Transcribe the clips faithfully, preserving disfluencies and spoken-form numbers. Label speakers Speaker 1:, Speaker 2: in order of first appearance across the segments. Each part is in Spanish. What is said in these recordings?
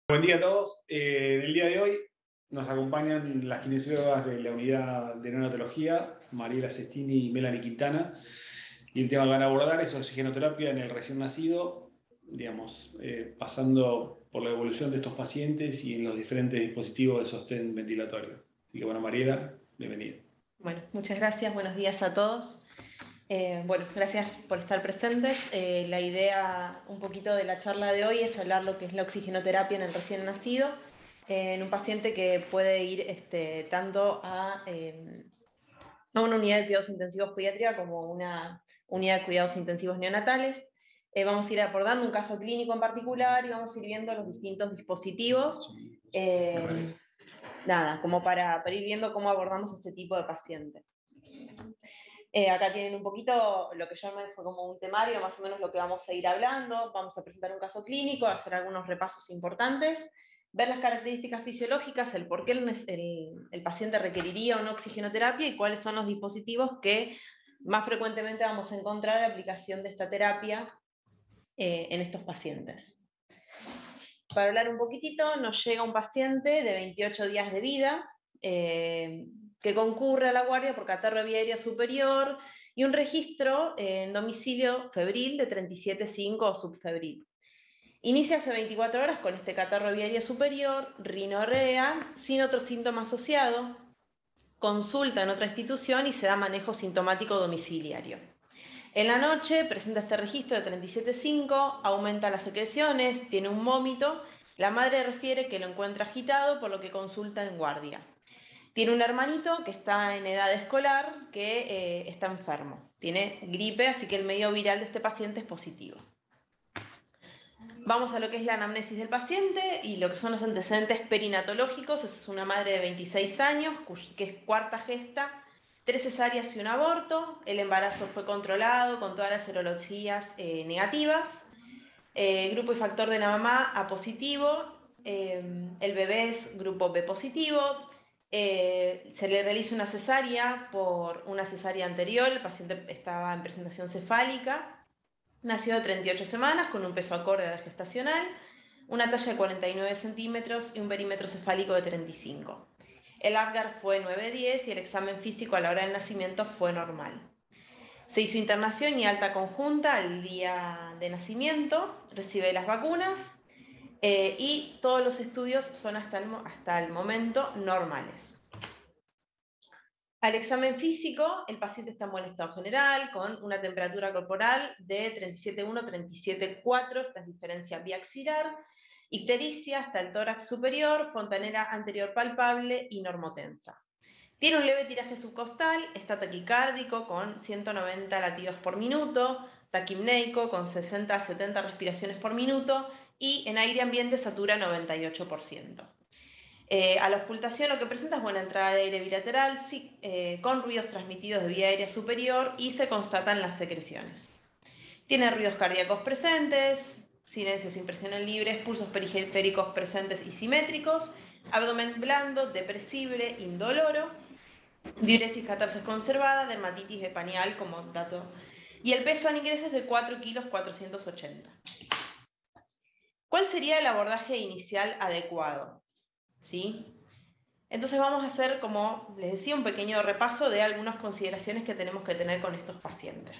Speaker 1: Buen día a todos. Eh, en el día de hoy nos acompañan las kinesiólogas de la unidad de neonatología, Mariela Sestini y Melanie Quintana. Y el tema que van a abordar es oxigenoterapia en el recién nacido, digamos, eh, pasando por la evolución de estos pacientes y en los diferentes dispositivos de sostén ventilatorio. Así que bueno, Mariela, bienvenida.
Speaker 2: Bueno, muchas gracias, buenos días a todos. Eh, bueno, gracias por estar presentes. Eh, la idea un poquito de la charla de hoy es hablar lo que es la oxigenoterapia en el recién nacido, eh, en un paciente que puede ir este, tanto a, eh, a una unidad de cuidados intensivos pediátrica como una unidad de cuidados intensivos neonatales. Eh, vamos a ir abordando un caso clínico en particular y vamos a ir viendo los distintos dispositivos. Eh, nada, como para, para ir viendo cómo abordamos este tipo de pacientes. Eh, acá tienen un poquito lo que yo me fue como un temario, más o menos lo que vamos a ir hablando. Vamos a presentar un caso clínico, hacer algunos repasos importantes, ver las características fisiológicas, el por qué el, el, el paciente requeriría una oxigenoterapia y cuáles son los dispositivos que más frecuentemente vamos a encontrar la aplicación de esta terapia eh, en estos pacientes. Para hablar un poquitito, nos llega un paciente de veintiocho días de vida, eh, que concurre a la guardia por catarro viaria superior y un registro eh, en domicilio febril de treinta y siete punto cinco o subfebril. Inicia hace veinticuatro horas con este catarro viaria superior, rinorrea, sin otro síntoma asociado, consulta en otra institución y se da manejo sintomático domiciliario. En la noche presenta este registro de treinta y siete punto cinco, aumenta las secreciones, tiene un vómito. La madre refiere que lo encuentra agitado, por lo que consulta en guardia. Tiene un hermanito que está en edad escolar, que eh, está enfermo. Tiene gripe, así que el medio viral de este paciente es positivo. Vamos a lo que es la anamnesis del paciente y lo que son los antecedentes perinatológicos. Es una madre de veintiséis años, que es cuarta gesta, tres cesáreas y un aborto. El embarazo fue controlado con todas las serologías eh, negativas. Eh, grupo y factor de la mamá A positivo. Eh, el bebé es grupo B positivo. Eh, se le realiza una cesárea por una cesárea anterior. El paciente estaba en presentación cefálica. Nació de treinta y ocho semanas con un peso acorde a la gestacional, una talla de cuarenta y nueve centímetros y un perímetro cefálico de treinta y cinco. El Apgar fue nueve diez y el examen físico a la hora del nacimiento fue normal. Se hizo internación y alta conjunta al día de nacimiento, recibe las vacunas eh, y todos los estudios son hasta el, hasta el momento normales. Al examen físico, el paciente está en buen estado general, con una temperatura corporal de treinta y siete punto uno a treinta y siete punto cuatro, esta es diferencia biaxilar, ictericia hasta el tórax superior, fontanera anterior palpable y normotensa. Tiene un leve tiraje subcostal, está taquicárdico con ciento noventa latidos por minuto, taquimneico con sesenta a setenta respiraciones por minuto y en aire ambiente satura noventa y ocho por ciento. Eh, a la auscultación lo que presenta es buena entrada de aire bilateral, sí, eh, con ruidos transmitidos de vía aérea superior y se constatan las secreciones. Tiene ruidos cardíacos presentes, silencios sin presión libres, pulsos periféricos presentes y simétricos, abdomen blando, depresible, indoloro, diuresis catarsis conservada, dermatitis de paneal como dato, y el peso al ingreso es de cuatro kilos cuatrocientos ochenta. ¿Cuál sería el abordaje inicial adecuado? ¿Sí? Entonces vamos a hacer, como les decía, un pequeño repaso de algunas consideraciones que tenemos que tener con estos pacientes.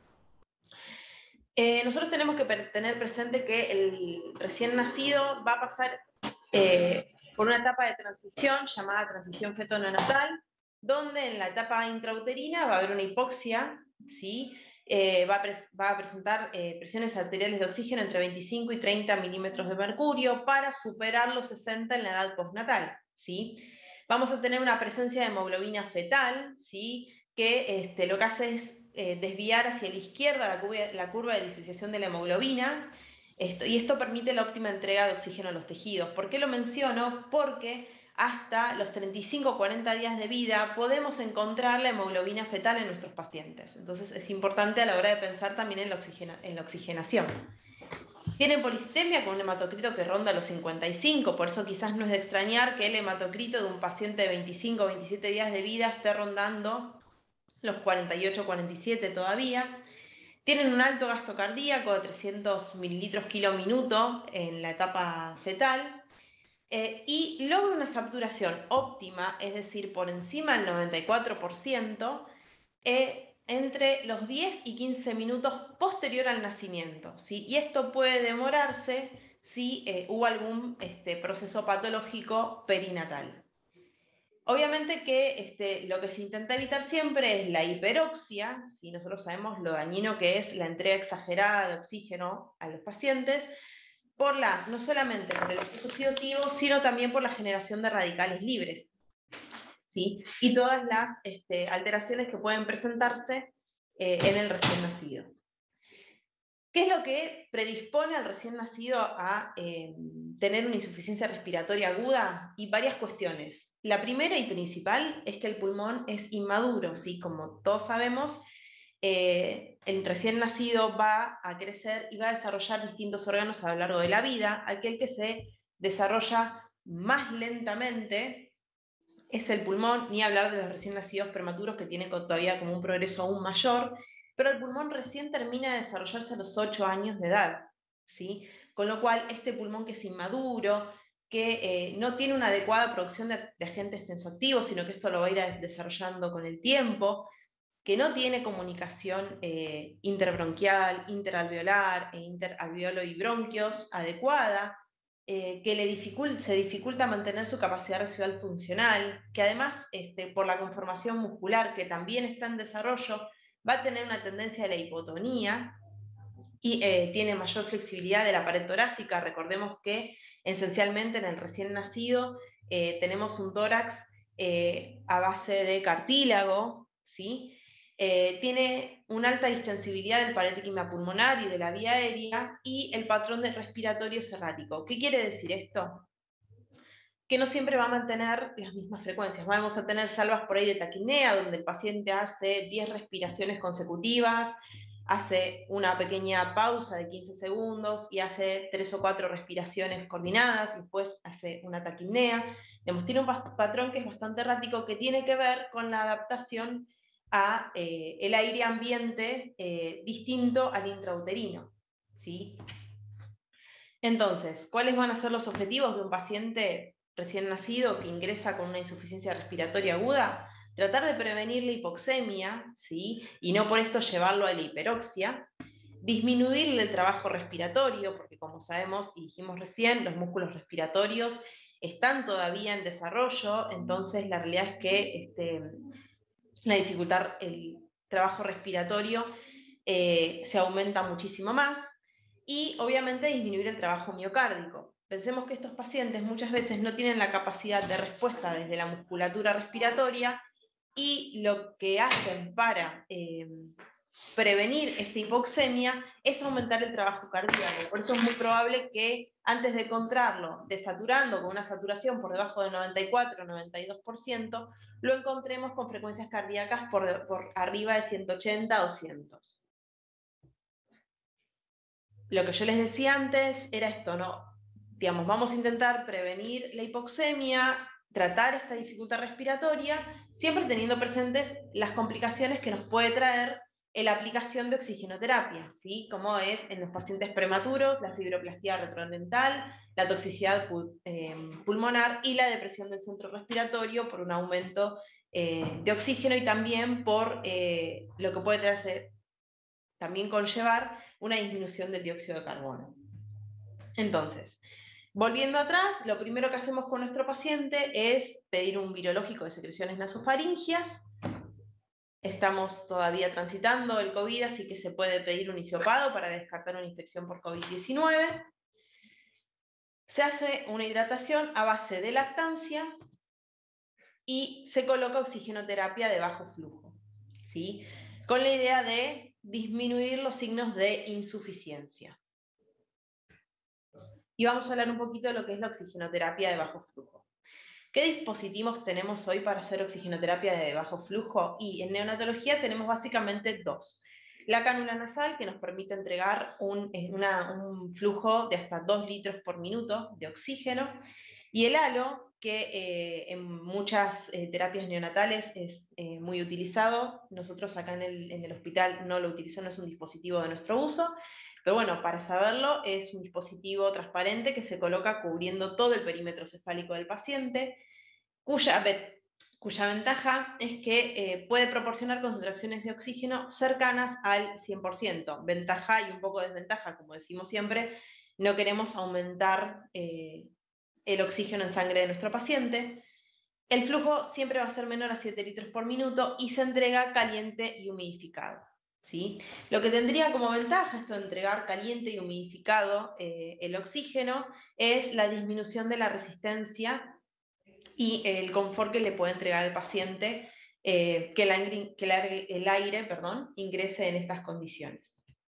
Speaker 2: Eh, nosotros tenemos que tener presente que el recién nacido va a pasar eh, por una etapa de transición llamada transición feto-neonatal, donde en la etapa intrauterina va a haber una hipoxia, ¿sí? Eh, va, a va a presentar eh, presiones arteriales de oxígeno entre veinticinco y treinta milímetros de mercurio para superar los sesenta en la edad postnatal, ¿sí? Vamos a tener una presencia de hemoglobina fetal, ¿sí? Que este, lo que hace es eh, desviar hacia la izquierda la curva, la curva de disociación de la hemoglobina, esto, y esto permite la óptima entrega de oxígeno a los tejidos. ¿Por qué lo menciono? Porque hasta los treinta y cinco a cuarenta días de vida podemos encontrar la hemoglobina fetal en nuestros pacientes. Entonces es importante a la hora de pensar también en la, oxigena, en la oxigenación. Tienen policitemia con un hematocrito que ronda los cincuenta y cinco, por eso quizás no es de extrañar que el hematocrito de un paciente de veinticinco o veintisiete días de vida esté rondando los cuarenta y ocho a cuarenta y siete todavía. Tienen un alto gasto cardíaco de trescientos mililitros kilo minuto en la etapa fetal eh, y logra una saturación óptima, es decir, por encima del noventa y cuatro por ciento, eh, entre los diez y quince minutos posterior al nacimiento, ¿sí? Y esto puede demorarse si eh, hubo algún este, proceso patológico perinatal. Obviamente que este, lo que se intenta evitar siempre es la hiperoxia, ¿sí? Nosotros sabemos lo dañino que es la entrega exagerada de oxígeno a los pacientes, por la, no solamente por el estrés oxidativo, sino también por la generación de radicales libres, ¿sí? Y todas las este, alteraciones que pueden presentarse eh, en el recién nacido. ¿Qué es lo que predispone al recién nacido a eh, tener una insuficiencia respiratoria aguda? Y varias cuestiones. La primera y principal es que el pulmón es inmaduro, ¿sí? Como todos sabemos, eh, el recién nacido va a crecer y va a desarrollar distintos órganos a lo largo de la vida. Aquel que se desarrolla más lentamente es el pulmón, ni hablar de los recién nacidos prematuros que tienen todavía como un progreso aún mayor, pero el pulmón recién termina de desarrollarse a los ocho años de edad, ¿sí? Con lo cual, este pulmón que es inmaduro, que eh, no tiene una adecuada producción de, de agentes tensoactivos, sino que esto lo va a ir desarrollando con el tiempo, que no tiene comunicación eh, interbronquial, interalveolar e interalveolo y bronquios adecuada, eh, que le dificult se dificulta mantener su capacidad residual funcional, que además, este, por la conformación muscular, que también está en desarrollo, va a tener una tendencia a la hipotonía y eh, tiene mayor flexibilidad de la pared torácica. Recordemos que esencialmente en el recién nacido eh, tenemos un tórax eh, a base de cartílago, ¿sí? Eh, tiene una alta distensibilidad del parénquima pulmonar y de la vía aérea, y el patrón de respiratorio es errático. ¿Qué quiere decir esto? Que no siempre va a mantener las mismas frecuencias. Vamos a tener salvas por ahí de taquipnea, donde el paciente hace diez respiraciones consecutivas, hace una pequeña pausa de quince segundos y hace tres o cuatro respiraciones coordinadas y después hace una taquipnea. Digamos, tiene un patrón que es bastante errático, que tiene que ver con la adaptación a eh, el aire ambiente eh, distinto al intrauterino, ¿sí? Entonces, ¿cuáles van a ser los objetivos de un paciente recién nacido que ingresa con una insuficiencia respiratoria aguda? Tratar de prevenir la hipoxemia, ¿sí? Y no por esto llevarlo a la hiperoxia. Disminuir el trabajo respiratorio, porque como sabemos y dijimos recién, los músculos respiratorios están todavía en desarrollo, entonces la realidad es que este, la dificultad, el trabajo respiratorio eh, se aumenta muchísimo más. Y obviamente disminuir el trabajo miocárdico. Pensemos que estos pacientes muchas veces no tienen la capacidad de respuesta desde la musculatura respiratoria, y lo que hacen para eh, prevenir esta hipoxemia es aumentar el trabajo cardíaco. Por eso es muy probable que antes de encontrarlo desaturando con una saturación por debajo del noventa y cuatro a noventa y dos por ciento, lo encontremos con frecuencias cardíacas por, de, por arriba de ciento ochenta a doscientos. Lo que yo les decía antes era esto, ¿no? Digamos, vamos a intentar prevenir la hipoxemia, tratar esta dificultad respiratoria, siempre teniendo presentes las complicaciones que nos puede traer la aplicación de oxigenoterapia, ¿sí? Como es en los pacientes prematuros, la fibroplastía retrodental, la toxicidad eh, pulmonar y la depresión del centro respiratorio por un aumento eh, de oxígeno, y también por eh, lo que puede traerse, también conllevar una disminución del dióxido de carbono. Entonces, volviendo atrás, lo primero que hacemos con nuestro paciente es pedir un virológico de secreciones nasofaringias. Estamos todavía transitando el COVID, así que se puede pedir un hisopado para descartar una infección por COVID diecinueve. Se hace una hidratación a base de lactancia y se coloca oxigenoterapia de bajo flujo, ¿sí? Con la idea de disminuir los signos de insuficiencia. Y vamos a hablar un poquito de lo que es la oxigenoterapia de bajo flujo. ¿Qué dispositivos tenemos hoy para hacer oxigenoterapia de bajo flujo? Y en neonatología tenemos básicamente dos. La cánula nasal, que nos permite entregar un, una, un flujo de hasta dos litros por minuto de oxígeno, y el halo, que eh, en muchas eh, terapias neonatales es eh, muy utilizado. Nosotros acá en el, en el hospital no lo utilizamos, no es un dispositivo de nuestro uso, Pero bueno, para saberlo es un dispositivo transparente que se coloca cubriendo todo el perímetro cefálico del paciente, cuya, cuya ventaja es que eh, puede proporcionar concentraciones de oxígeno cercanas al cien por ciento. Ventaja y un poco desventaja, como decimos siempre, no queremos aumentar eh, el oxígeno en sangre de nuestro paciente. El flujo siempre va a ser menor a siete litros por minuto y se entrega caliente y humidificado, ¿sí? Lo que tendría como ventaja esto de entregar caliente y humidificado eh, el oxígeno es la disminución de la resistencia y el confort que le puede entregar al paciente eh, que, la, que la, el aire perdón, ingrese en estas condiciones.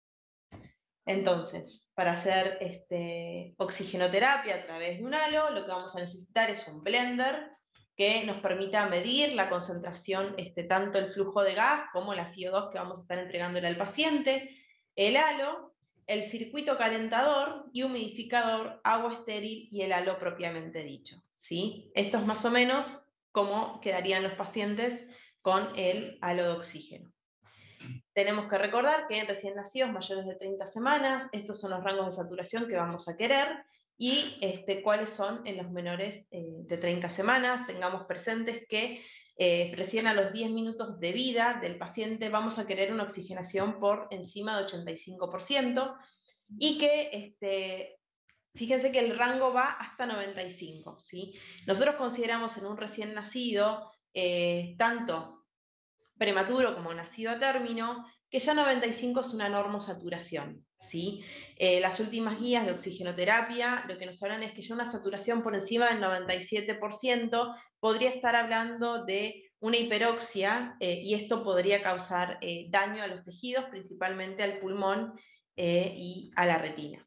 Speaker 2: Entonces, para hacer este, oxigenoterapia a través de un halo, lo que vamos a necesitar es un blender que nos permita medir la concentración, este, tanto el flujo de gas como la F I O dos que vamos a estar entregándole al paciente, el halo, el circuito calentador y humidificador, agua estéril y el halo propiamente dicho, ¿sí? Esto es más o menos cómo quedarían los pacientes con el halo de oxígeno. Tenemos que recordar que en recién nacidos mayores de treinta semanas, estos son los rangos de saturación que vamos a querer, y este, cuáles son en los menores eh, de treinta semanas. Tengamos presentes que eh, recién a los diez minutos de vida del paciente vamos a querer una oxigenación por encima de ochenta y cinco por ciento, y que, este, fíjense que el rango va hasta noventa y cinco, ¿sí? Nosotros consideramos en un recién nacido, eh, tanto prematuro como nacido a término, que ya noventa y cinco es una normosaturación, ¿sí? Eh, las últimas guías de oxigenoterapia lo que nos hablan es que ya una saturación por encima del noventa y siete por ciento podría estar hablando de una hiperoxia eh, y esto podría causar eh, daño a los tejidos, principalmente al pulmón eh, y a la retina.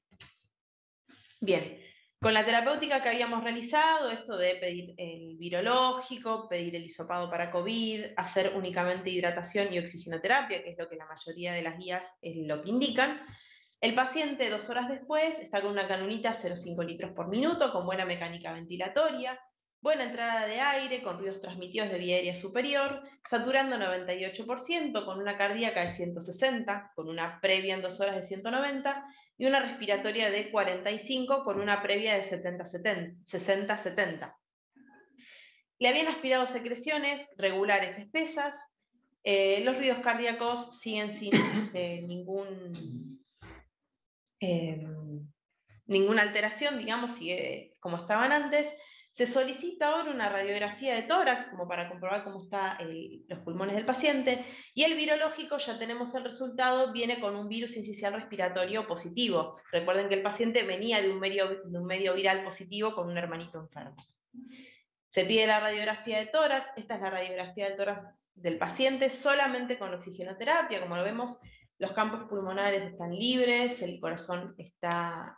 Speaker 2: Bien. Con la terapéutica que habíamos realizado, esto de pedir el virológico, pedir el hisopado para COVID, hacer únicamente hidratación y oxigenoterapia, que es lo que la mayoría de las guías es lo que indican, el paciente dos horas después está con una canulita cero coma cinco litros por minuto, con buena mecánica ventilatoria, buena entrada de aire, con ruidos transmitidos de vía aérea superior, saturando noventa y ocho por ciento, con una cardíaca de ciento sesenta, con una previa en dos horas de ciento noventa, y una respiratoria de cuarenta y cinco con una previa de sesenta setenta. Le habían aspirado secreciones regulares espesas, eh, los ruidos cardíacos siguen sin eh, ningún, eh, ninguna alteración, digamos, sigue como estaban antes. Se solicita ahora una radiografía de tórax como para comprobar cómo están los pulmones del paciente, y el virológico, ya tenemos el resultado, viene con un virus incisional respiratorio positivo. Recuerden que el paciente venía de un medio, de un medio viral positivo con un hermanito enfermo. Se pide la radiografía de tórax. Esta es la radiografía de tórax del paciente solamente con oxigenoterapia. Como lo vemos, los campos pulmonares están libres, el corazón está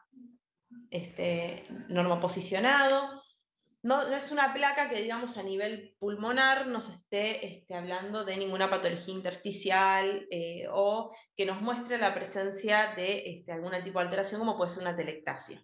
Speaker 2: este, normoposicionado. No, no es una placa que, digamos, a nivel pulmonar nos esté este, hablando de ninguna patología intersticial eh, o que nos muestre la presencia de este, algún tipo de alteración, como puede ser una telectasia.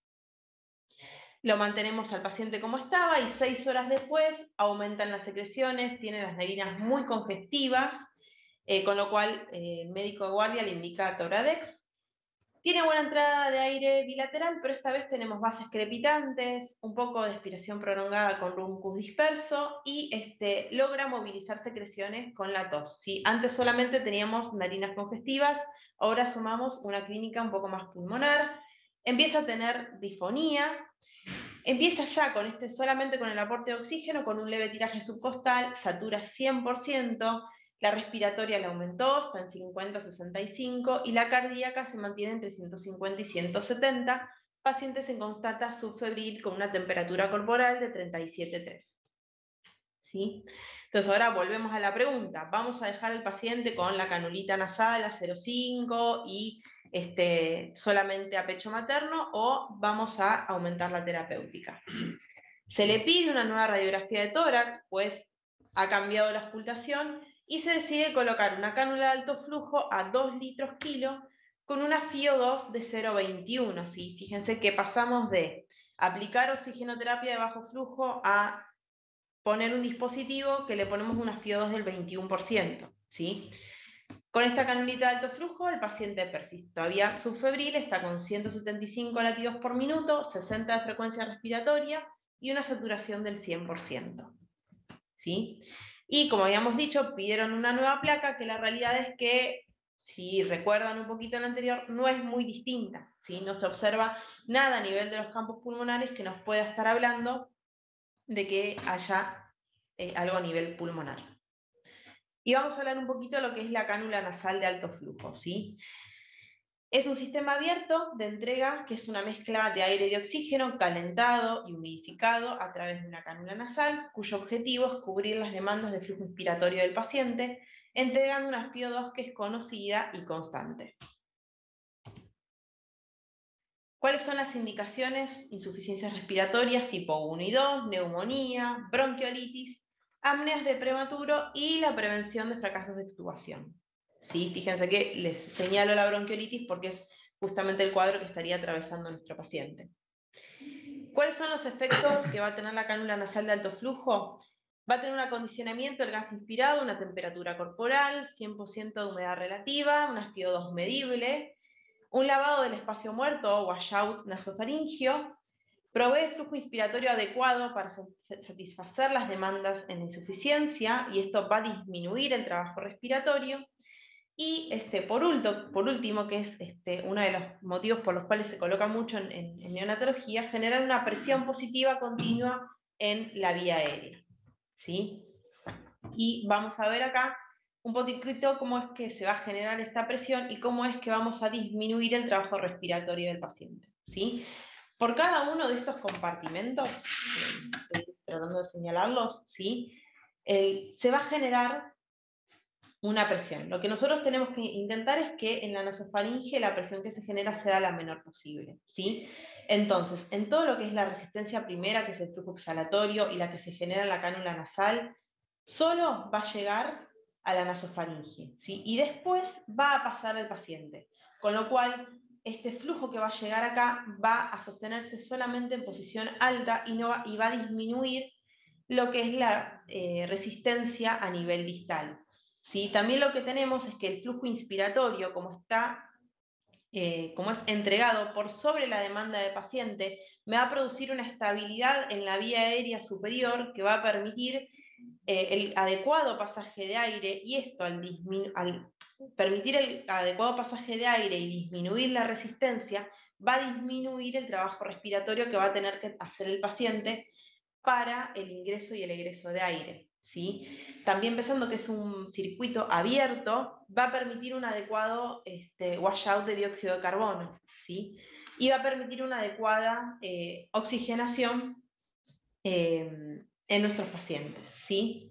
Speaker 2: Lo mantenemos al paciente como estaba y seis horas después aumentan las secreciones, tiene las narinas muy congestivas, eh, con lo cual eh, el médico de guardia le indica Tobradex. Tiene buena entrada de aire bilateral, pero esta vez tenemos bases crepitantes, un poco de expiración prolongada con mucus disperso y este, logra movilizar secreciones con la tos, ¿sí? Antes solamente teníamos narinas congestivas, ahora sumamos una clínica un poco más pulmonar, empieza a tener disfonía, empieza ya con este, solamente con el aporte de oxígeno, con un leve tiraje subcostal, satura cien por ciento, la respiratoria la aumentó, está en cincuenta a sesenta y cinco, y la cardíaca se mantiene entre ciento cincuenta y ciento setenta. Paciente se constata subfebril con una temperatura corporal de treinta y siete punto tres. ¿Sí? Entonces ahora volvemos a la pregunta. ¿Vamos a dejar al paciente con la canulita nasal a cero coma cinco y este, solamente a pecho materno, o vamos a aumentar la terapéutica? Se le pide una nueva radiografía de tórax, pues ha cambiado la auscultación, y se decide colocar una cánula de alto flujo a dos litros kilo con una F I O dos de cero coma veintiuno. ¿Sí? Fíjense que pasamos de aplicar oxigenoterapia de bajo flujo a poner un dispositivo que le ponemos una F I O dos del veintiuno por ciento. ¿Sí? Con esta canulita de alto flujo, el paciente persiste todavía subfebril, está con ciento setenta y cinco latidos por minuto, sesenta de frecuencia respiratoria y una saturación del cien por ciento. ¿Sí? Y como habíamos dicho, pidieron una nueva placa, que la realidad es que, si recuerdan un poquito la anterior, no es muy distinta, ¿sí? No se observa nada a nivel de los campos pulmonares que nos pueda estar hablando de que haya eh, algo a nivel pulmonar. Y vamos a hablar un poquito de lo que es la cánula nasal de alto flujo, ¿sí? Es un sistema abierto de entrega que es una mezcla de aire y de oxígeno calentado y humidificado a través de una cánula nasal, cuyo objetivo es cubrir las demandas de flujo inspiratorio del paciente, entregando una F I O dos que es conocida y constante. ¿Cuáles son las indicaciones? Insuficiencias respiratorias tipo uno y dos, neumonía, bronquiolitis, apneas de prematuro y la prevención de fracasos de extubación. ¿Sí? Fíjense que les señalo la bronquiolitis porque es justamente el cuadro que estaría atravesando nuestro paciente. ¿Cuáles son los efectos que va a tener la cánula nasal de alto flujo? Va a tener un acondicionamiento del gas inspirado, una temperatura corporal, cien por ciento de humedad relativa, una F I O dos medible, un lavado del espacio muerto o washout nasofaringio, provee flujo inspiratorio adecuado para satisfacer las demandas en insuficiencia, y esto va a disminuir el trabajo respiratorio. Y este, por, ulto, por último, que es este, uno de los motivos por los cuales se coloca mucho en, en, en neonatología, generar una presión positiva continua en la vía aérea. ¿Sí? Y vamos a ver acá un poquito cómo es que se va a generar esta presión y cómo es que vamos a disminuir el trabajo respiratorio del paciente. ¿Sí? Por cada uno de estos compartimentos, estoy tratando de señalarlos, ¿sí? El, se va a generar una presión. Lo que nosotros tenemos que intentar es que en la nasofaringe la presión que se genera sea la menor posible, ¿sí? Entonces, en todo lo que es la resistencia primera, que es el flujo exhalatorio, y la que se genera en la cánula nasal, solo va a llegar a la nasofaringe, ¿sí? Y después va a pasar al paciente, con lo cual este flujo que va a llegar acá va a sostenerse solamente en posición alta y, no va, y va a disminuir lo que es la eh, resistencia a nivel distal. ¿Sí? También lo que tenemos es que el flujo inspiratorio, como está, eh, como es entregado por sobre la demanda del paciente, me va a producir una estabilidad en la vía aérea superior que va a permitir eh, el adecuado pasaje de aire, y esto al, al permitir el adecuado pasaje de aire y disminuir la resistencia, va a disminuir el trabajo respiratorio que va a tener que hacer el paciente para el ingreso y el egreso de aire. ¿Sí? También pensando que es un circuito abierto, va a permitir un adecuado este, washout de dióxido de carbono, ¿sí? Y va a permitir una adecuada eh, oxigenación eh, en nuestros pacientes, ¿sí?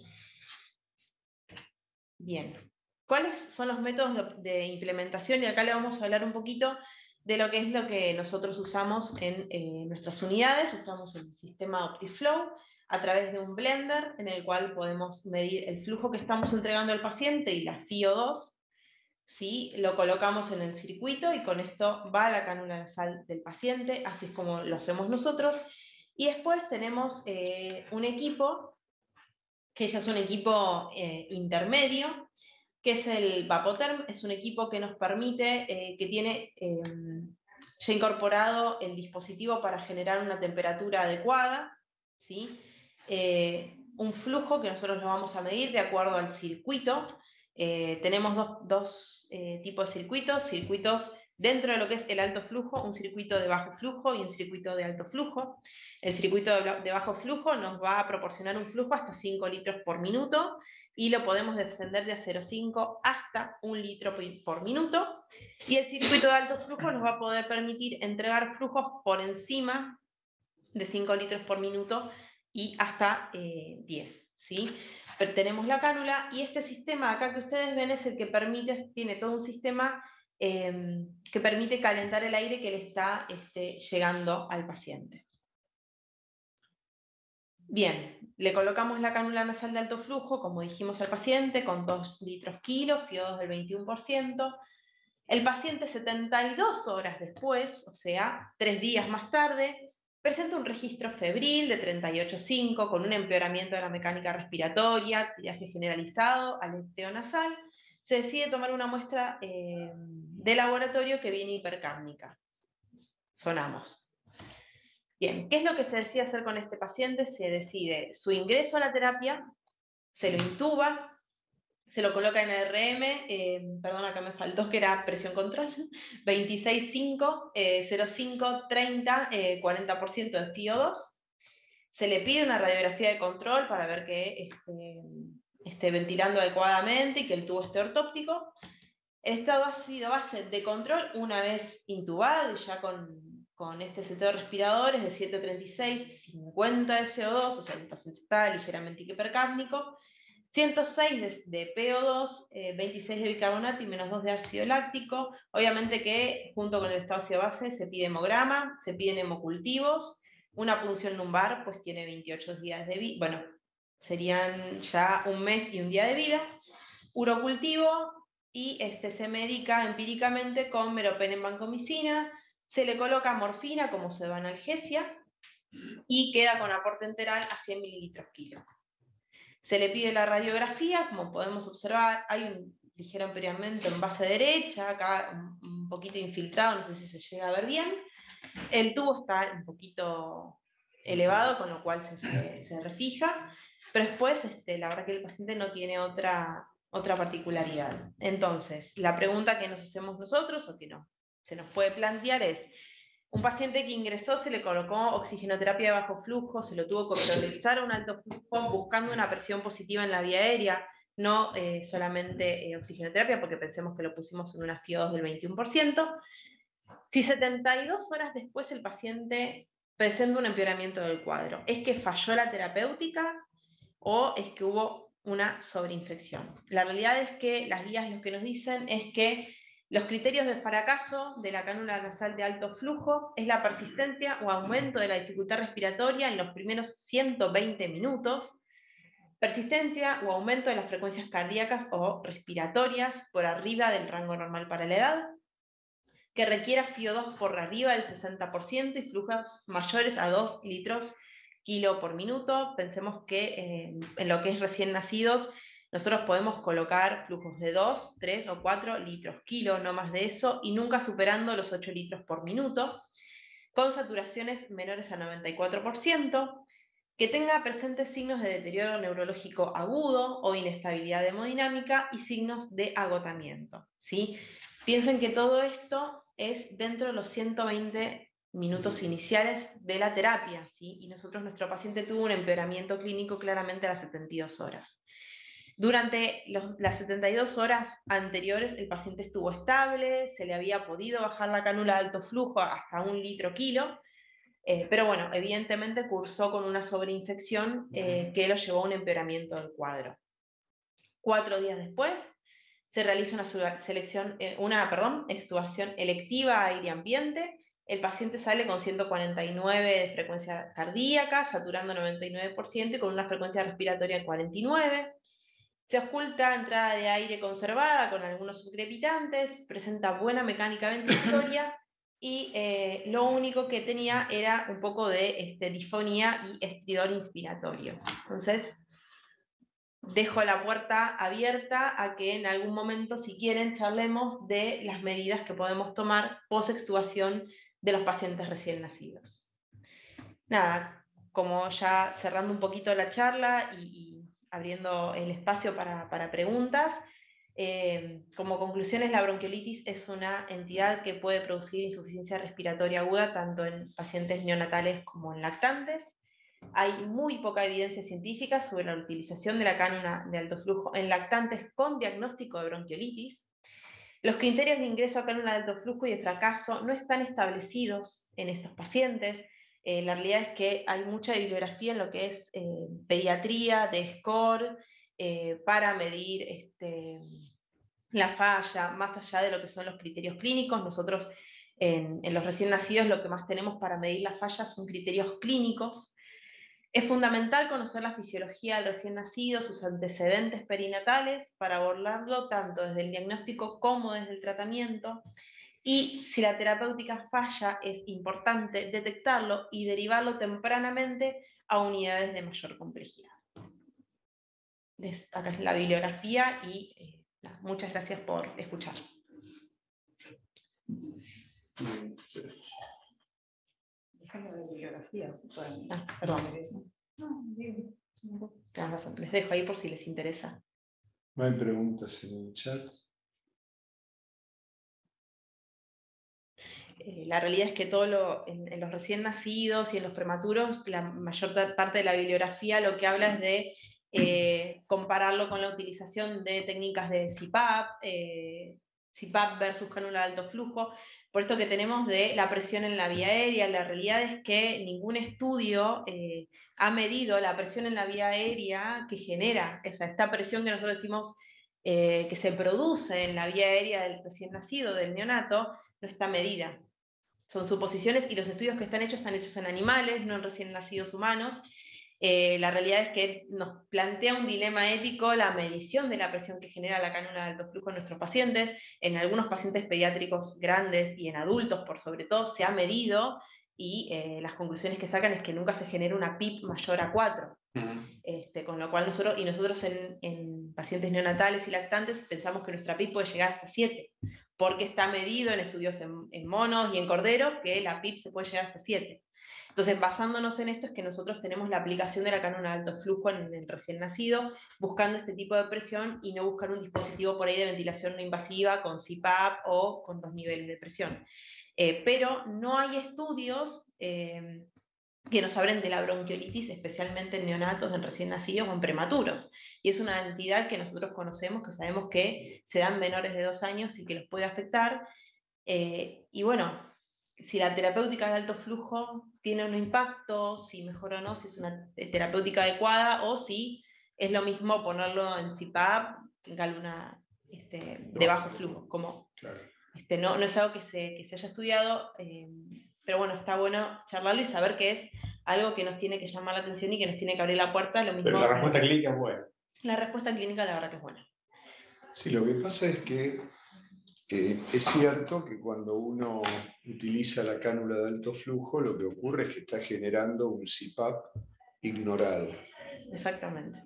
Speaker 2: Bien. ¿Cuáles son los métodos de, de implementación? Y acá le vamos a hablar un poquito de lo que es lo que nosotros usamos en eh, nuestras unidades. Usamos el sistema OptiFlow a través de un blender en el cual podemos medir el flujo que estamos entregando al paciente y la F I O dos. ¿Sí? Lo colocamos en el circuito y con esto va a la cánula nasal del paciente, así es como lo hacemos nosotros. Y después tenemos eh, un equipo, que ya es un equipo eh, intermedio, que es el Vapotherm. Es un equipo que nos permite, eh, que tiene eh, ya incorporado el dispositivo para generar una temperatura adecuada, ¿sí? Eh, un flujo que nosotros lo vamos a medir de acuerdo al circuito. Eh, tenemos dos, dos eh, tipos de circuitos, circuitos dentro de lo que es el alto flujo, un circuito de bajo flujo y un circuito de alto flujo. El circuito de bajo flujo nos va a proporcionar un flujo hasta cinco litros por minuto, y lo podemos descender de cero coma cinco hasta un litro por minuto. Y el circuito de alto flujo nos va a poder permitir entregar flujos por encima de cinco litros por minuto y hasta eh, diez. ¿Sí? Pero tenemos la cánula, y este sistema acá que ustedes ven es el que permite, tiene todo un sistema eh, que permite calentar el aire que le está este, llegando al paciente. Bien, le colocamos la cánula nasal de alto flujo, como dijimos al paciente, con dos litros kilos, F I O dos del veintiuno por ciento. El paciente setenta y dos horas después, o sea, tres días más tarde, presenta un registro febril de treinta y ocho punto cinco con un empeoramiento de la mecánica respiratoria, tiraje generalizado, aleteo nasal, se decide tomar una muestra eh, de laboratorio que viene hipercápnica. Sonamos. Bien, ¿qué es lo que se decide hacer con este paciente? Se decide su ingreso a la terapia, se lo intuba, se lo coloca en R M, eh, perdón, acá me faltó que era presión control, veintiséis cinco, eh, cero cinco, treinta, eh, cuarenta por ciento de F I O dos. Se le pide una radiografía de control para ver que esté, esté ventilando adecuadamente y que el tubo esté ortóptico. El estado ácido base de control, una vez intubado y ya con, con este seteo respirador, es de siete treinta y seis, cincuenta de C O dos, o sea, el paciente está ligeramente hipercápnico, ciento seis de, de P O dos, eh, veintiséis de bicarbonato y menos dos de ácido láctico. Obviamente que junto con el estado ácido base se pide hemograma, se piden hemocultivos, una punción lumbar pues tiene veintiocho días de vida, bueno, serían ya un mes y un día de vida, urocultivo, y este, se medica empíricamente con meropen en vancomicina, se le coloca morfina como pseudoanalgesia y queda con aporte enteral a cien mililitros kilo. Se le pide la radiografía, como podemos observar, hay un ligero empeoramiento en base derecha, acá un, un poquito infiltrado, no sé si se llega a ver bien. El tubo está un poquito elevado, con lo cual se, se, se refija, pero después este, la verdad que el paciente no tiene otra, otra particularidad. Entonces, la pregunta que nos hacemos nosotros, o que no, se nos puede plantear es, un paciente que ingresó, se le colocó oxigenoterapia de bajo flujo, se lo tuvo que priorizar a un alto flujo buscando una presión positiva en la vía aérea, no eh, solamente eh, oxigenoterapia, porque pensemos que lo pusimos en una F I O dos del veintiuno por ciento. Si setenta y dos horas después el paciente presenta un empeoramiento del cuadro, ¿es que falló la terapéutica o es que hubo una sobreinfección? La realidad es que las guías lo que nos dicen es que los criterios de fracaso de la cánula nasal de alto flujo es la persistencia o aumento de la dificultad respiratoria en los primeros ciento veinte minutos, persistencia o aumento de las frecuencias cardíacas o respiratorias por arriba del rango normal para la edad, que requiera F I O dos por arriba del sesenta por ciento y flujos mayores a dos litros kilo por minuto. Pensemos que eh, en lo que es recién nacidos, nosotros podemos colocar flujos de dos, tres o cuatro litros kilo, no más de eso, y nunca superando los ocho litros por minuto, con saturaciones menores a noventa y cuatro por ciento, que tenga presentes signos de deterioro neurológico agudo o inestabilidad hemodinámica y signos de agotamiento, ¿sí? Piensen que todo esto es dentro de los ciento veinte minutos iniciales de la terapia, ¿sí? Y nosotros, nuestro paciente tuvo un empeoramiento clínico claramente a las setenta y dos horas. Durante los, las setenta y dos horas anteriores el paciente estuvo estable, se le había podido bajar la cánula de alto flujo hasta un litro kilo, eh, pero bueno, evidentemente cursó con una sobreinfección eh, que lo llevó a un empeoramiento del cuadro. Cuatro días después se realiza una, selección, eh, una perdón, extubación electiva aire-ambiente. El paciente sale con ciento cuarenta y nueve de frecuencia cardíaca, saturando noventa y nueve por ciento y con una frecuencia respiratoria de cuarenta y nueve. Se oculta entrada de aire conservada con algunos subcrepitantes, presenta buena mecánica ventilatoria y eh, lo único que tenía era un poco de este, disfonía y estridor inspiratorio. Entonces, dejo la puerta abierta a que en algún momento, si quieren, charlemos de las medidas que podemos tomar post-extubación de los pacientes recién nacidos. Nada, como ya cerrando un poquito la charla y, y abriendo el espacio para, para preguntas, eh, como conclusiones, la bronquiolitis es una entidad que puede producir insuficiencia respiratoria aguda tanto en pacientes neonatales como en lactantes. Hay muy poca evidencia científica sobre la utilización de la cánula de alto flujo en lactantes con diagnóstico de bronquiolitis. Los criterios de ingreso a cánula de alto flujo y de fracaso no están establecidos en estos pacientes. Eh, la realidad es que hay mucha bibliografía en lo que es eh, pediatría, de score, eh, para medir este, la falla, más allá de lo que son los criterios clínicos. Nosotros en, en los recién nacidos lo que más tenemos para medir la falla son criterios clínicos. Es fundamental conocer la fisiología del recién nacido, sus antecedentes perinatales, para abordarlo tanto desde el diagnóstico como desde el tratamiento. Y si la terapéutica falla, es importante detectarlo y derivarlo tempranamente a unidades de mayor complejidad. Acá es la bibliografía y eh, muchas gracias por escuchar.
Speaker 3: Déjame la bibliografía, si pueden.
Speaker 2: Ah, perdón. No, bien. Tienes razón. Les dejo ahí por si les interesa.
Speaker 4: ¿No hay preguntas en el chat?
Speaker 2: Eh, la realidad es que todo lo, en, en los recién nacidos y en los prematuros, la mayor parte de la bibliografía lo que habla es de eh, compararlo con la utilización de técnicas de C PAP, eh, C PAP versus cánula de alto flujo. Por esto que tenemos de la presión en la vía aérea, la realidad es que ningún estudio eh, ha medido la presión en la vía aérea que genera, o sea, esta presión que nosotros decimos eh, que se produce en la vía aérea del recién nacido, del neonato, no está medida. Son suposiciones y los estudios que están hechos están hechos en animales, no en recién nacidos humanos. Eh, la realidad es que nos plantea un dilema ético la medición de la presión que genera la cánula de alto flujo en nuestros pacientes. En algunos pacientes pediátricos grandes y en adultos, por sobre todo, se ha medido y eh, las conclusiones que sacan es que nunca se genera una P I P mayor a cuatro. Uh-huh. Este, con lo cual nosotros, y nosotros en, en pacientes neonatales y lactantes pensamos que nuestra P I P puede llegar hasta siete, porque está medido en estudios en, en monos y en corderos que la P I P se puede llegar hasta siete. Entonces, basándonos en esto es que nosotros tenemos la aplicación de la cánula de alto flujo en el recién nacido, buscando este tipo de presión y no buscar un dispositivo por ahí de ventilación no invasiva con C PAP o con dos niveles de presión. Eh, pero no hay estudios eh, que nos hablen de la bronquiolitis, especialmente en neonatos, en recién nacidos o en prematuros. Y es una entidad que nosotros conocemos, que sabemos que se dan menores de dos años y que los puede afectar. Eh, y bueno, si la terapéutica de alto flujo tiene un impacto, si mejor o no, si es una terapéutica adecuada o si es lo mismo ponerlo en C PAP que en cálula este, de bajo flujo. Como, claro. este, no, no es algo que se, que se haya estudiado, eh, pero bueno, está bueno charlarlo y saber que es algo que nos tiene que llamar la atención y que nos tiene que abrir la puerta. Lo mismo,
Speaker 1: pero la respuesta clínica es buena.
Speaker 2: La respuesta clínica la verdad que es buena.
Speaker 4: Sí, lo que pasa es que Eh, es cierto que cuando uno utiliza la cánula de alto flujo, lo que ocurre es que está generando un C PAP ignorado.
Speaker 2: Exactamente.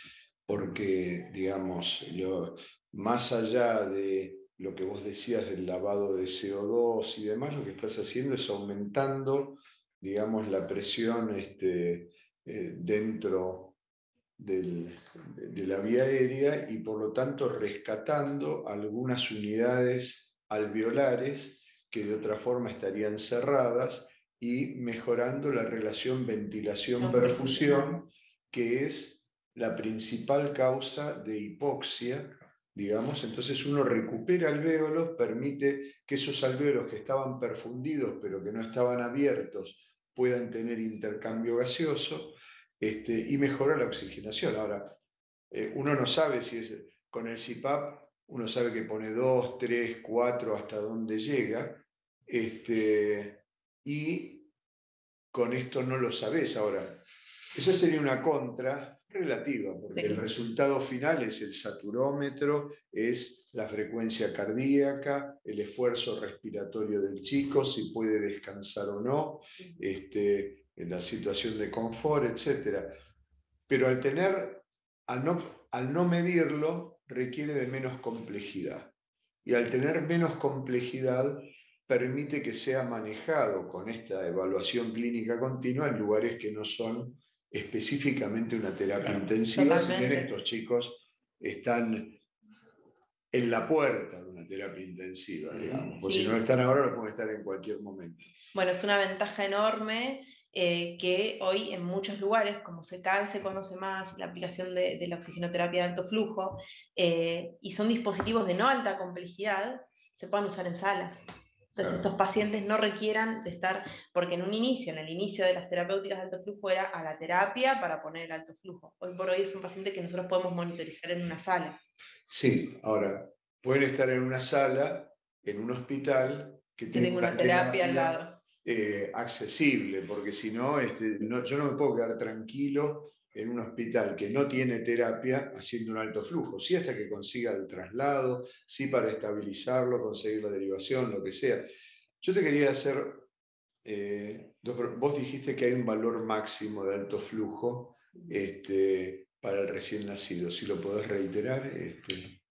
Speaker 4: Porque, digamos, lo, más allá de lo que vos decías del lavado de C O dos y demás, lo que estás haciendo es aumentando, digamos, la presión este, eh, dentro Del, de la vía aérea y por lo tanto rescatando algunas unidades alveolares que de otra forma estarían cerradas y mejorando la relación ventilación-perfusión, que es la principal causa de hipoxia, digamos. Entonces uno recupera alvéolos, permite que esos alvéolos que estaban perfundidos pero que no estaban abiertos puedan tener intercambio gaseoso. Este, y mejora la oxigenación. Ahora, eh, uno no sabe si es con el C PAP, uno sabe que pone dos, tres, cuatro, hasta dónde llega, este, y con esto no lo sabes. Ahora, esa sería una contra relativa, porque sí. El resultado final es el saturómetro, es la frecuencia cardíaca, el esfuerzo respiratorio del chico, si puede descansar o no, este, en la situación de confort, etcétera. Pero al tener, al no, al no medirlo, requiere de menos complejidad. Y al tener menos complejidad, permite que sea manejado con esta evaluación clínica continua en lugares que no son específicamente una terapia claro, intensiva, si bien estos chicos están en la puerta de una terapia intensiva, digamos, porque sí. Si no están ahora, lo pueden estar en cualquier momento.
Speaker 2: Bueno, es una ventaja enorme eh, que hoy en muchos lugares, como se cada vez se conoce más la aplicación de, de la oxigenoterapia de alto flujo, eh, y son dispositivos de no alta complejidad, se pueden usar en salas. Entonces claro. Estos pacientes no requieran de estar, porque en un inicio, en el inicio de las terapéuticas de alto flujo era a la terapia para poner el alto flujo. Hoy por hoy es un paciente que nosotros podemos monitorizar en una sala.
Speaker 4: Sí, ahora, pueden estar en una sala, en un hospital, que,
Speaker 2: que tenga una terapia, terapia al lado.
Speaker 4: Eh, accesible, porque si no, este, no, yo no me puedo quedar tranquilo en un hospital que no tiene terapia haciendo un alto flujo, sí hasta que consiga el traslado, sí para estabilizarlo, conseguir la derivación, lo que sea. Yo te quería hacer, eh, vos dijiste que hay un valor máximo de alto flujo este, para el recién nacido, si lo podés reiterar. Este.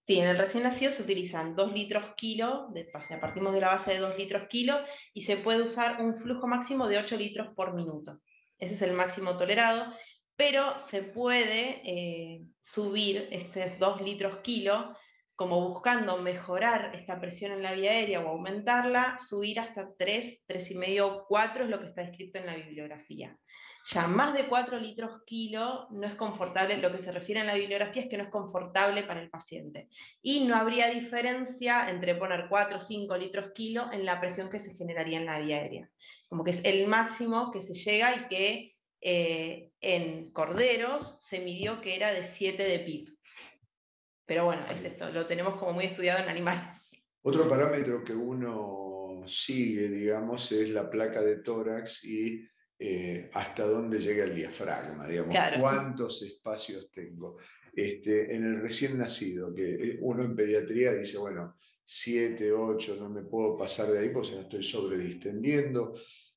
Speaker 2: Sí, en el recién nacido se utilizan dos litros kilo, de, o sea, partimos de la base de dos litros kilo, y se puede usar un flujo máximo de ocho litros por minuto. Ese es el máximo tolerado, pero se puede eh, subir estos dos litros kilo, como buscando mejorar esta presión en la vía aérea o aumentarla, subir hasta tres, tres y medio, cuatro es lo que está escrito en la bibliografía. Ya más de cuatro litros kilo no es confortable, lo que se refiere en la bibliografía es que no es confortable para el paciente. Y no habría diferencia entre poner cuatro o cinco litros kilo en la presión que se generaría en la vía aérea. Como que es el máximo que se llega y que eh, en corderos se midió que era de siete de P I B. Pero bueno, es esto, lo tenemos como muy estudiado en animales.
Speaker 4: Otro parámetro que uno sigue, digamos, es la placa de tórax y eh, hasta dónde llega el diafragma, digamos,
Speaker 2: Claro.
Speaker 4: cuántos espacios tengo. Este, en el recién nacido, que uno en pediatría dice, bueno, siete, ocho, no me puedo pasar de ahí porque no estoy sobredistendiendo.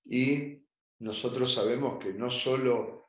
Speaker 4: Y nosotros sabemos que no solo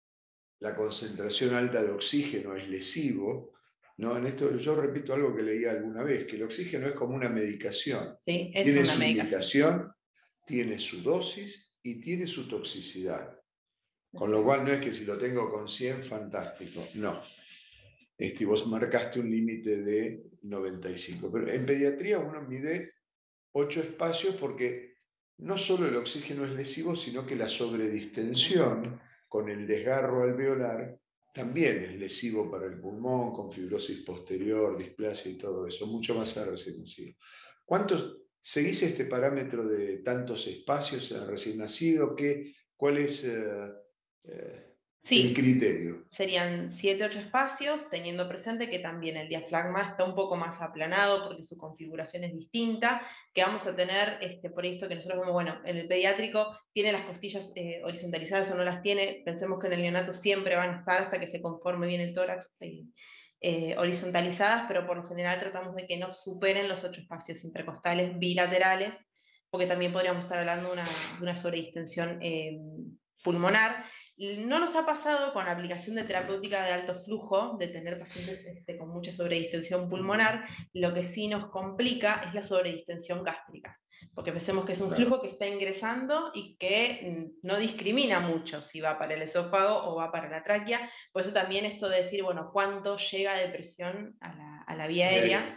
Speaker 4: la concentración alta de oxígeno es lesivo, ¿no? En esto yo repito algo que leí alguna vez, que el oxígeno es como una medicación.
Speaker 2: Sí, es
Speaker 4: tiene
Speaker 2: una
Speaker 4: su
Speaker 2: medicación.
Speaker 4: indicación, tiene su dosis y tiene su toxicidad. Con lo cual no es que si lo tengo con cien, fantástico. No. Este, vos marcaste un límite de noventa y cinco. Pero en pediatría uno mide ocho espacios porque no solo el oxígeno es lesivo, sino que la sobredistensión con el desgarro alveolar también es lesivo para el pulmón, con fibrosis posterior, displasia y todo eso, mucho más al recién nacido. ¿Cuántos, seguís este parámetro de tantos espacios en el recién nacido? ¿Qué, ¿Cuál es eh, eh,
Speaker 2: Sí,
Speaker 4: el criterio?
Speaker 2: serían siete ocho espacios, teniendo presente que también el diafragma está un poco más aplanado porque su configuración es distinta, que vamos a tener, este, por esto que nosotros vemos, bueno, en el pediátrico tiene las costillas eh, horizontalizadas o no las tiene, pensemos que en el neonato siempre van a estar hasta que se conforme bien el tórax eh, eh, horizontalizadas, pero por lo general tratamos de que no superen los ocho espacios intercostales bilaterales, porque también podríamos estar hablando de una, de una sobredistensión eh, pulmonar. No nos ha pasado con la aplicación de terapéutica de alto flujo, de tener pacientes este, con mucha sobredistensión pulmonar. Lo que sí nos complica es la sobredistensión gástrica, porque pensemos que es un flujo que está ingresando y que no discrimina mucho si va para el esófago o va para la tráquea. Por eso también esto de decir, bueno, cuánto llega de presión a la, a la vía aérea.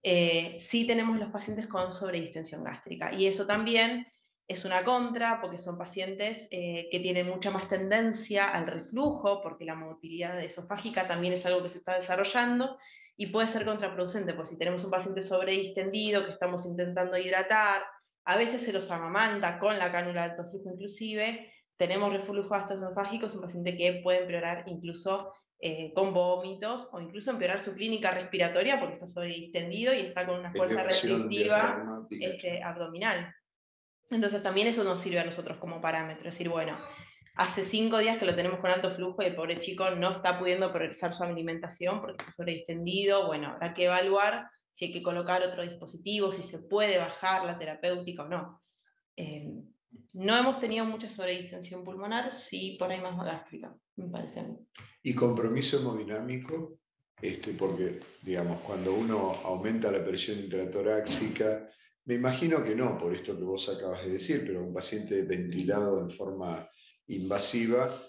Speaker 2: Eh, sí tenemos los pacientes con sobredistensión gástrica, y eso también es una contra, porque son pacientes eh, que tienen mucha más tendencia al reflujo, porque la motilidad esofágica también es algo que se está desarrollando, y puede ser contraproducente, pues si tenemos un paciente sobredistendido que estamos intentando hidratar, a veces se los amamanta con la cánula de alto flujo inclusive, tenemos reflujo gastroesofágico, es un paciente que puede empeorar incluso eh, con vómitos, o incluso empeorar su clínica respiratoria porque está sobredistendido y está con una fuerza restrictiva este, abdominal. Entonces también eso nos sirve a nosotros como parámetro, es decir, bueno, hace cinco días que lo tenemos con alto flujo y el pobre chico no está pudiendo progresar su alimentación porque está sobredistendido, bueno, habrá que evaluar si hay que colocar otro dispositivo, si se puede bajar la terapéutica o no. Eh, no hemos tenido mucha sobredistensión pulmonar, sí por ahí más gástrica, me parece a mí.
Speaker 4: ¿Y compromiso hemodinámico? Este, porque, digamos, cuando uno aumenta la presión intratorácica, me imagino que no, por esto que vos acabas de decir, pero un paciente ventilado en forma invasiva,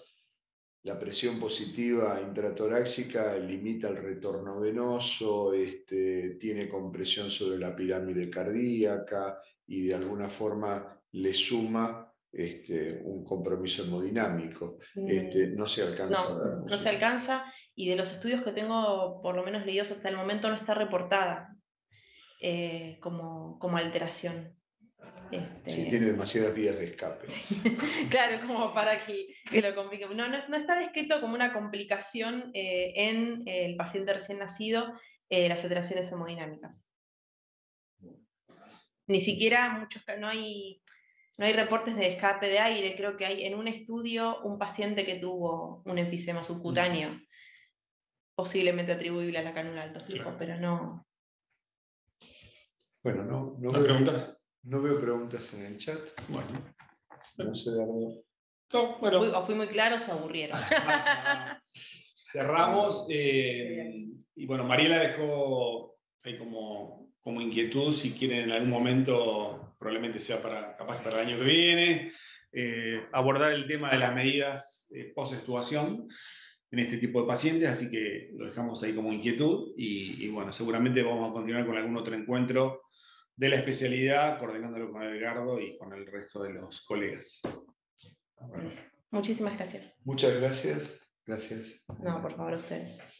Speaker 4: la presión positiva intratorácica limita el retorno venoso, este, tiene compresión sobre la pirámide cardíaca y de alguna forma le suma este, un compromiso hemodinámico. Este, no se alcanza
Speaker 2: no,
Speaker 4: a dar.
Speaker 2: No se alcanza, y de los estudios que tengo por lo menos leídos hasta el momento no está reportada eh, como, como alteración. Este...
Speaker 4: Sí, tiene demasiadas vías de escape.
Speaker 2: Claro, como para que, que lo complique. No, no, no está descrito como una complicación eh, en el paciente recién nacido eh, las alteraciones hemodinámicas. Ni siquiera muchos, no hay, no hay reportes de escape de aire. Creo que hay en un estudio un paciente que tuvo un enfisema subcutáneo, mm. posiblemente atribuible a la cánula de alto flujo, claro. Pero no.
Speaker 4: Bueno, no, no,
Speaker 1: veo, preguntas?
Speaker 4: no veo preguntas en el chat.
Speaker 1: Bueno.
Speaker 4: No sé, Dardo.
Speaker 1: No, bueno.
Speaker 2: Fui, o fui muy claro, se aburrieron.
Speaker 1: Cerramos. Eh, y bueno, Mariela dejó hay como, como inquietud, si quieren en algún momento, probablemente sea para, capaz que para el año que viene, eh, abordar el tema de las medidas eh, post-extubación en este tipo de pacientes, así que lo dejamos ahí como inquietud y, y bueno, seguramente vamos a continuar con algún otro encuentro de la especialidad, coordinándolo con Edgardo y con el resto de los colegas. Bueno,
Speaker 2: Muchísimas gracias.
Speaker 4: muchas gracias. Gracias.
Speaker 2: No, por favor, a ustedes.